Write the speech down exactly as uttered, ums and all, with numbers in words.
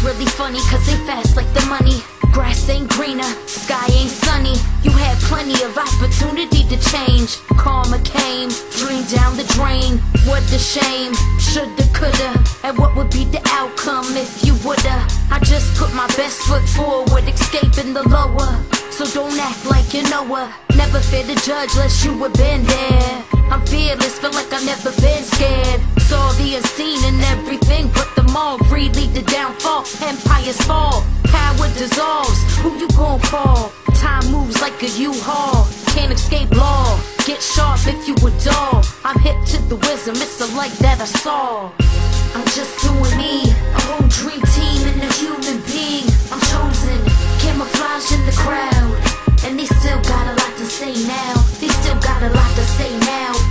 It's really funny cause they fast like the money. Grass ain't greener, sky ain't sunny. You had plenty of opportunity to change. Karma came, dream down the drain. What a shame, shoulda, coulda. And what would be the outcome if you woulda? I just put my best foot forward, escaping the lower. So don't act like you know her. Never fear to judge unless you have been there. I'm fearless, feel like I've never been scared. Saw the unseen and everything but the all. Greed lead to downfall, empires fall. Power dissolves, who you gon' call? Time moves like a U-Haul, can't escape law. Get sharp if you a doll. I'm hip to the wisdom, it's the light that I saw. I'm just doing me, a whole dream team and a human being. I'm chosen, camouflage in the crowd. And they still got a lot to say now. They still got a lot to say now.